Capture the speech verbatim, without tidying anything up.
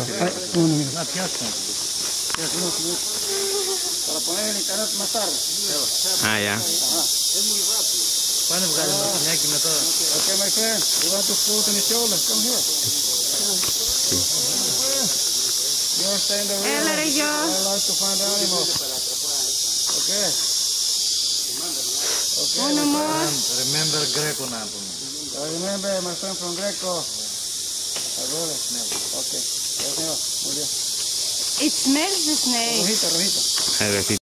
Να πιάσουμε. Para poner en internet más tarde. Ah, ya. Πάνε βγάλει το κουνιάκι μετά. Okay, my friend, you want to put in the shoulder? Come here. You understand the way? Έλα ρε γιο. I like to find the animals. Okay. Okay. Όνομος. Remember Greco να πούμε. I remember my friend from Greco. Agora? Okay. Yes, señor. Muy bien. It smells the snake. Rojito, rojito. Rojito.